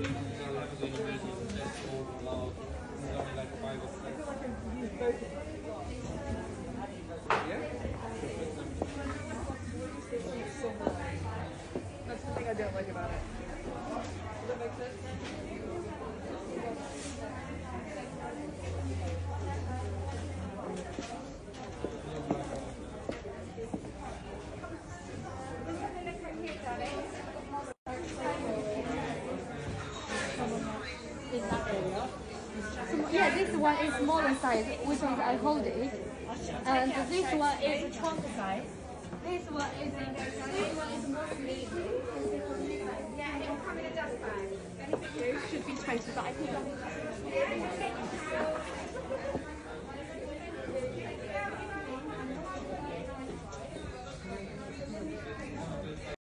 That's the thing I don't like about it. Does that make sense? Yeah, this one is smaller size, which means I hold it. And this one is trunk size. This one is mostly. Yeah, it will come in a dust bag. There should be 20, but I think